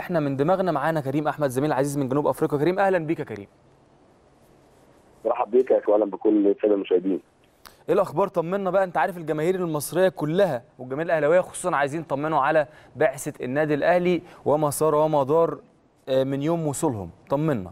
احنا من دماغنا معانا كريم احمد زميل عزيز من جنوب افريقيا. كريم اهلا بيك يا كريم. مرحب بيك يا اهلا بكل الساده المشاهدين. ايه الاخبار؟ طمنا بقى، انت عارف الجماهير المصريه كلها والجماهير الاهلاويه خصوصا عايزين يطمنوا على بعثه النادي الاهلي وما صار وما دار من يوم وصولهم. طمنا.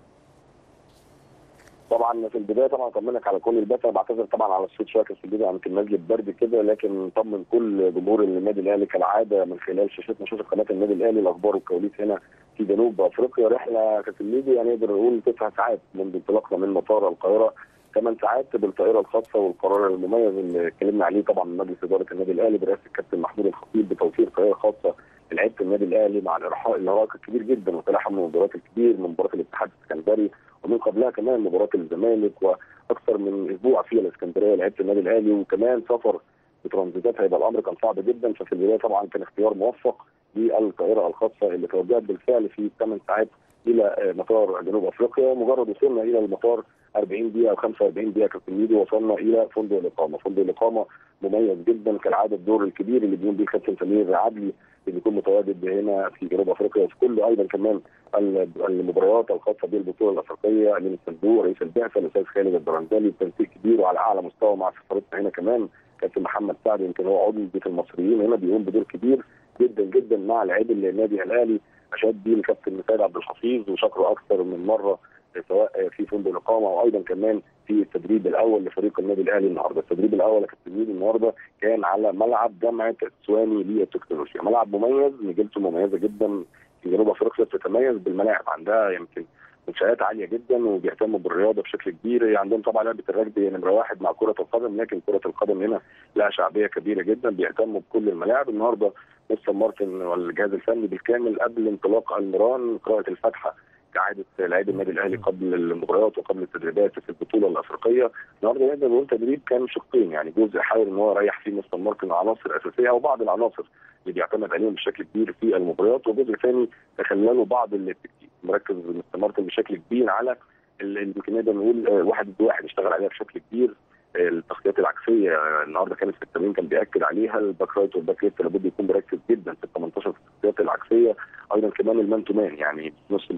طبعا في البدايه طبعا اطمنك على كل البث، انا بعتذر طبعا على الصوت شويه في البدايه، يمكن نزله برد كده، لكن نطمن كل جمهور النادي الاهلي كالعاده من خلال شاشتنا شاشه قناه النادي الاهلي الاخبار والكواليس هنا في جنوب افريقيا. رحله كانت الميديا يعني نقدر نقول 9 ساعات منذ انطلاقنا من مطار القاهره، 8 ساعات بالطائره الخاصه والقرار المميز اللي اتكلمنا عليه طبعا من مجلس اداره النادي الاهلي برئاسه الكابتن محمود الخطيب بتوفير طائره خاصه لعيبه النادي الاهلي مع الارهاق الكبير جدا وتلاحم المباريات الكبير من مباراه الاتحاد السكندري ومن قبلها كمان مباراه الزمالك واكثر من اسبوع في الاسكندريه لعيبه النادي الاهلي، وكمان سفر بترانزيتات هيبقى الامر كان صعب جدا. ففي البدايه طبعا كان اختيار موفق للطائره الخاصه اللي توجهت بالفعل في 8 ساعات الى مطار جنوب افريقيا. مجرد وصولنا الى المطار 40 دقيقه او 45 دقيقه كابتن ميدو وصلنا الى فندق الاقامه. فندق الاقامه مميز جدا كالعاده، الدور الكبير اللي بيقوم بيه الكابتن سمير عدلي اللي بيكون متواجد هنا في جنوب افريقيا وفي كل ايضا كمان المباريات الخاصه بالبطوله الافريقيه. امين الصندوق رئيس البعثه الاستاذ خالد الدرندلي بتنسيق كبير وعلى اعلى مستوى مع سفارتنا هنا كمان كابتن محمد سعد، يمكن هو عضو بيت المصريين هنا بيقوم بدور كبير جدا جدا مع لاعبي النادي الاهلي. اشاد بيه الكابتن سيد عبد الحفيظ وشكره اكثر من مره سواء في فندق الاقامه وايضا كمان في التدريب الاول لفريق النادي الاهلي النهارده. التدريب الاول يا كابتن النهارده كان على ملعب جامعه السواني للتكنولوجيا، ملعب مميز نجيلته مميزه جدا في جنوب افريقيا، بتتميز بالملاعب، عندها يمكن منشآت عاليه جدا وبيهتموا بالرياضه بشكل كبير. عندهم طبعا لعبه الرجبي نمره واحد مع كره القدم، لكن كره القدم هنا لها شعبيه كبيره جدا، بيهتموا بكل الملاعب. النهارده مستر مارتن والجهاز الفني بالكامل قبل انطلاق المران قراءه الفاتحه كعاده لاعبي النادي الاهلي قبل المباريات وقبل التدريبات في البطوله الافريقيه. النهارده نقدر نقول تدريب كان شقين، يعني جزء حاول ان هو يريح فيه مستر مارتن عناصر اساسيه او بعض العناصر اللي بيعتمد عليهم بشكل كبير في المباريات، وجزء ثاني تخلله بعض التكتيك. مركز مستر مارتن بشكل كبير على يمكن نقدر نقول واحد ضد واحد اشتغل عليها بشكل كبير. التغطيات العكسيه النهارده كانت في التمرين كان بياكد عليها، الباك رايت والباك ليفت لابد يكون مركز جدا في ال 18 في التغطيات العكسيه، ايضا كمان المان تو مان يعني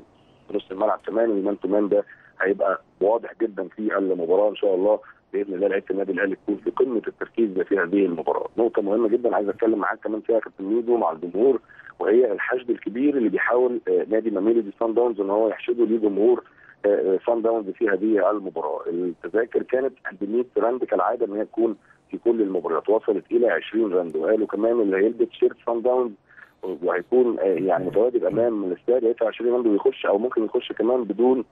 نص الملعب كمان المان تو مان ده هيبقى واضح جدا في المباراه ان شاء الله باذن الله. لعيبه النادي الاهلي تكون في قمه التركيز في هذه المباراه. نقطه مهمه جدا عايز اتكلم معاك كمان فيها كابتن ميدو مع الجمهور، وهي الحشد الكبير اللي بيحاول نادي ماميلودي سان داونز ان هو يحشده ليه جمهور سان داونز في هذه المباراه. التذاكر كانت ب 100 راند كالعاده ان هي تكون في كل المباريات، وصلت الى 20 راند، وقالوا كمان اللي هيلبس تيشيرت سان داونز وهيكون يعني متواجد امام الاستاد هيدفع 20 راند ويخش او ممكن يخش كمان بدون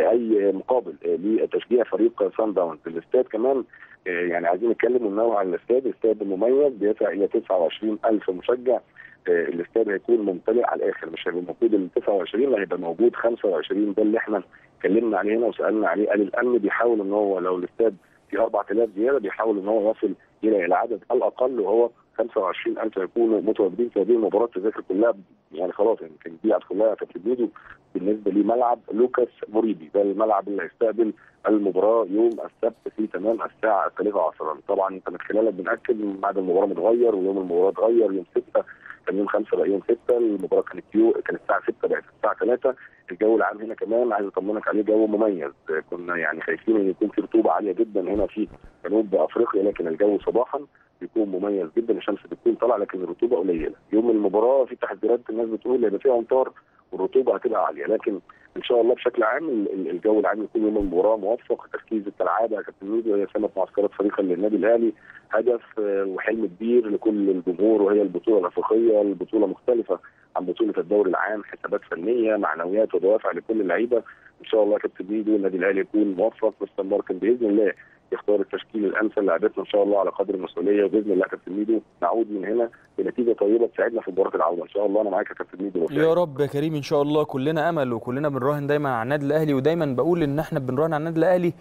اي مقابل لتشجيع فريق سان داونز. الاستاد كمان يعني عايزين نتكلم وننوع عن الاستاد مميز بيدفع الى 29,000 مشجع. الاستاد هيكون ممتلئ على الاخر، مش هيبقى موجود ال 29 لا هيبقى موجود 25. ده اللي احنا اتكلمنا عليه هنا وسالنا عليه. قال الامن بيحاول ان هو لو الاستاد في 4000 زياده بيحاول ان هو يصل الى العدد الاقل وهو 25,000 يكونوا متواجدين في هذه المباراه. التذاكر كلها يعني خلاص يمكن البيعات كلها تبتدي بالنسبه لملعب لوكاس موريبي، ده الملعب اللي هيستقبل المباراه يوم السبت في تمام الساعه 3 عصرا. طبعا انت من خلالك بناكد ميعاد المباراه متغير ويوم المباراه اتغير، يوم 6 كان يوم 5 بقى يوم 6، المباراه كانت الساعه 6 بقت الساعه 3. الجو العام هنا كمان عايز اطمنك عليه جو مميز، كنا يعني خايفين ان يكون في رطوبه عاليه جدا هنا في جنوب افريقيا، لكن الجو صباحا بيكون مميز جدا، الشمس بتكون طالعه لكن الرطوبه قليله. يوم المباراه في تحذيرات الناس بتقول هيبقى فيها امطار والرطوبه هتبقى عاليه، لكن ان شاء الله بشكل عام الجو العام يكون يوم المباراه موفق. تركيز كالعاده يا كابتن ميدو هي سنه معسكرات فريق النادي الاهلي، هدف وحلم كبير لكل الجمهور وهي البطوله الافريقيه. البطوله مختلفه عن بطوله الدوري العام، حسابات فنيه معنويات ودوافع لكل اللعيبه. ان شاء الله يا كابتن ميدو النادي الاهلي يكون موفق، مستر مارتن باذن الله يختار التشكيل الامثل لعبتنا ان شاء الله على قدر المسؤوليه، وباذن الله يا كابتن ميدو نعود من هنا بنتيجه طيبه تساعدنا في مباراه العوده ان شاء الله. انا معاك يا كابتن ميدو. يا رب يا كريم ان شاء الله، كلنا امل وكلنا بنراهن دايما على النادي الاهلي، ودايما بقول ان احنا بنراهن على النادي الاهلي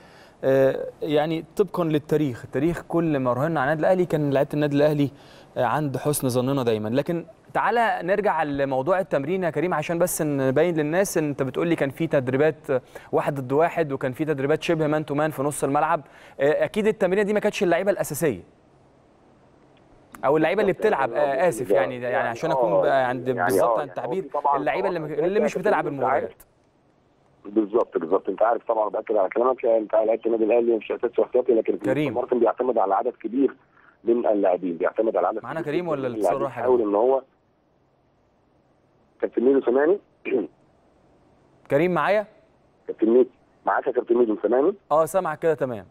يعني طبقا للتاريخ. التاريخ كل ما راهنا على النادي الاهلي كان لعيبه النادي الاهلي عند حسن ظننا دايما. لكن تعالى نرجع لموضوع التمرين يا كريم عشان بس نبين للناس. انت بتقول لي كان في تدريبات 1 ضد 1 وكان في تدريبات شبه مان تو مان في نص الملعب، اكيد التمرينه دي ما كانتش اللعيبه الاساسيه. او اللعيبه اللي بتلعب، اسف يعني عشان اكون بقى عند بالظبط عن التعبير، اللعيبه اللي مش بتلعب المباريات. بالظبط انت عارف طبعا، باكد على كلامك، انت لعيبه النادي الاهلي مش اساسي واحتياطي، لكن كريم مارتن بيعتمد على عدد كبير من اللاعبين، بيعتمد على عدد معانا كريم ولا الاتصال راح؟ بيحاول ان هو كابتن ميدو سامعني. كريم معايا؟ كابتن ميدو معاك يا كابتن ميدو سامعني؟ سامعك كده تمام.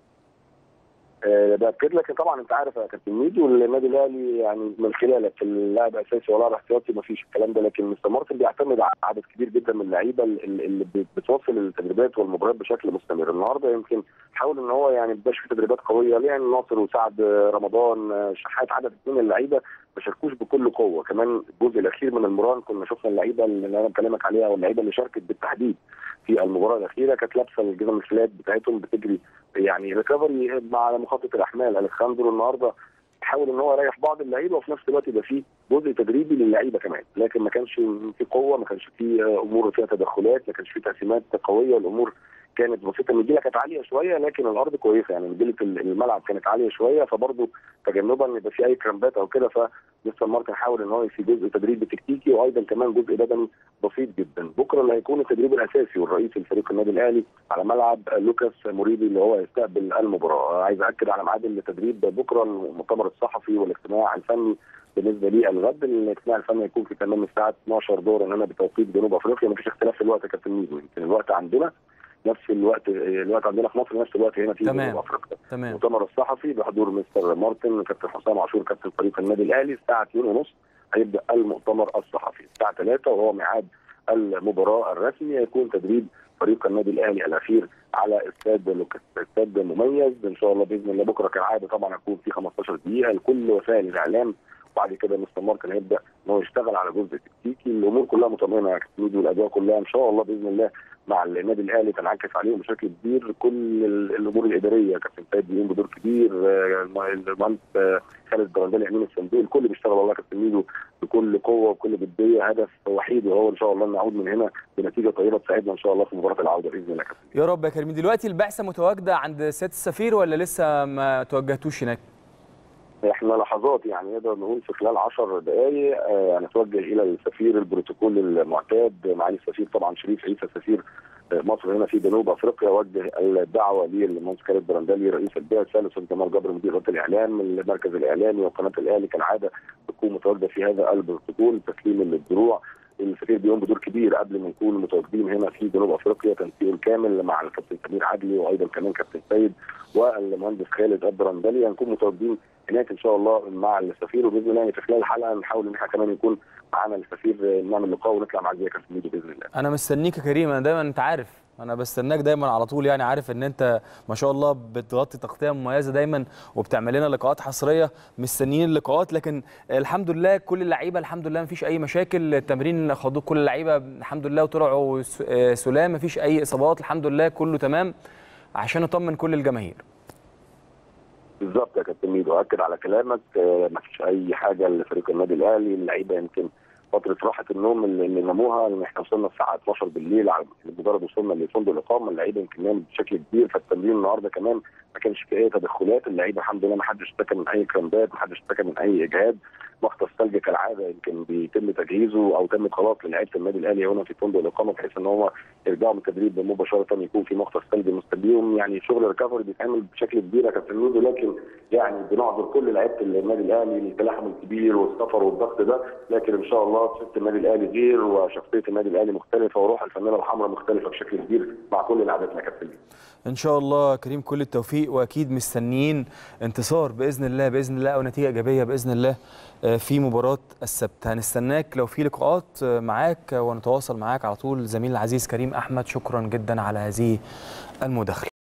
باكد لك طبعا انت عارف يا كابتن ميدو النادي الاهلي يعني من خلالك اللاعب اساسي ولا احتياطي ما فيش الكلام ده، لكن مستر مارتن بيعتمد على عدد كبير جدا من اللعيبه اللي بتوصل التدريبات والمباريات بشكل مستمر. النهارده يمكن حاول ان هو يعني ما يبقاش في تدريبات قويه، يعني ناصر وسعد رمضان شحات عدد من اللعيبه ما شاركوش بكل قوه. كمان الجزء الاخير من المران كنا شفنا اللعيبه اللي انا بكلمك عليها واللعيبه اللي شاركت بالتحديد في المباراه الاخيره كانت لابسه الجزم الفلات بتاعتهم بتجري يعني ريكفري مع مخطط الاحمال. اليخاندرو النهارده حاول ان هو يريح بعض اللعيبه وفي نفس الوقت يبقى فيه جزء تدريبي للعيبه كمان، لكن ما كانش في قوه، ما كانش في امور فيها تدخلات، ما كانش في تقسيمات قويه، الامور كانت بسيطه. النجيله كانت عاليه شويه لكن الارض كويسه، يعني نجيله الملعب كانت عاليه شويه، فبرضه تجنبا ان يبقى في اي كرامبات او كده، فمستر مارتن حاول ان هو في جزء تدريبي تكتيكي وايضا كمان جزء بدني بسيط جدا. بكره اللي هيكون التدريب الاساسي والرئيسي لفريق النادي الاهلي على ملعب لوكاس موريبي اللي هو يستقبل المباراه. عايز اكد على ميعاد التدريب بكره، المؤتمر الصحفي والاجتماع الفني بالنسبه لي الغد. الاجتماع الفني هيكون في تمام الساعه 12 ظهرا هنا بتوقيت جنوب افريقيا، مفيش اختلاف في الوقت يا كابتن ميدو، يمكن الوقت عندنا نفس الوقت عندنا في مصر نفس الوقت هنا في جنوب افريقيا. المؤتمر الصحفي بحضور مستر مارتن كابتن حسام عاشور كابتن فريق النادي الاهلي الساعه 2:30 هيبدا المؤتمر الصحفي، الساعه 3 وهو ميعاد المباراه الرسمي هيكون تدريب فريق النادي الاهلي الاخير على استاد لوكاس. استاد مميز ان شاء الله باذن الله. بكره كالعاده طبعا هيكون في 15 دقيقه لكل وسائل الاعلام، وبعد كده مستر مارتن هيبدا ان هو يشتغل على جزء تكتيكي. الامور كلها مطمئنه يا كابتن، والاجواء كلها ان شاء الله باذن الله مع النادي الاهلي تنعكس عليهم بشكل كبير. كل الامور الاداريه كابتن سيد بيقوم بدور كبير، المهندس خالد الدرندلي امين الصندوق، الكل بيشتغل والله يا كابتن ميدو بكل قوه وبكل جديه، هدف وحيد وهو ان شاء الله نعود من هنا بنتيجه طيبه تساعدنا ان شاء الله في مباراه العوده باذن الله يا كابتن. يا رب يا كريم. دلوقتي البعثه متواجده عند سياده السفير ولا لسه ما توجهتوش هناك؟ احنا لحظات يعني نقدر نقول في خلال 10 دقائق هنتوجه الى السفير، البروتوكول المعتاد. معالي السفير طبعا شريف عيسى سفير مصر هنا في جنوب افريقيا وجه الدعوه للمهندس خالد الدرندلي رئيس البعثه، الاستاذ جمال جبر مدير اداره الاعلام، المركز الاعلامي وقناه الاهلي كالعاده تكون متواجده في هذا البروتوكول تسليم الدروع. السفير بيقوم بدور كبير قبل ما نكون متواجدين هنا في جنوب افريقيا، تنسيق الكامل مع الكابتن سمير عدلي وايضا كمان كابتن سيد والمهندس خالد الدرندلي. هنكون متواجدين هناك ان شاء الله مع السفير، وباذن الله في خلال الحلقه نحاول ان احنا كمان يكون معانا السفير نعمل لقاء ونطلع معاك زي كابتن ميدو باذن الله. انا مستنيك يا كريم، انا دايما انت عارف انا بستناك دايما على طول، يعني عارف ان انت ما شاء الله بتغطي تغطيه مميزه دايما وبتعمل لنا لقاءات حصريه، مستنيين اللقاءات. لكن الحمد لله كل اللعيبه الحمد لله ما فيش اي مشاكل، التمرين خدوه كل اللعيبه الحمد لله وطلعوا سلام، ما فيش اي اصابات الحمد لله، كله تمام عشان نطمن كل الجماهير. بالظبط يا كابتن ميدو، اكد على كلامك، ما فيش اي حاجه لفريق النادي الاهلي. اللعيبه يمكن فتره راحه النوم اللي ناموها، ان احنا وصلنا الساعه 12 بالليل على مجرد وصولنا لفندق الاقامه، اللعيبه يمكن نامت بشكل كبير. فالتمرين النهارده كمان ما كانش فيه اي تدخلات، اللعيبه الحمد لله ما حدش اشتكى من اي كرامبات، ما حدش اشتكى من اي اجهاد. مختص ثلج كالعاده يمكن بيتم تجهيزه او تم خلاص للعيبه النادي الاهلي هنا في فندق الاقامه بحيث ان هم يرجعوا من التدريب مباشره يكون في مختص ثلج مستنيهم. يعني شغل الريكفري بيتعمل بشكل كبير يا كابتن ميدو، لكن يعني بنعذر كل لعيبه النادي الاهلي التلاحم الكبير والسفر والضغط ده، لكن ان شاء الله شخصيه النادي الاهلي غير وشخصيه النادي الاهلي مختلفه وروح الفانيله الحمراء مختلفه بشكل كبير مع كل لعيبتنا يا كابتن. ان شاء الله كريم كل التوفيق، واكيد مستنيين انتصار باذن الله باذن الله او نتيجه ايجابيه باذن الله في مباراه السبت. هنستناك لو في لقاءات معاك ونتواصل معاك على طول. زميل العزيز كريم احمد، شكرا جدا على هذه المداخله.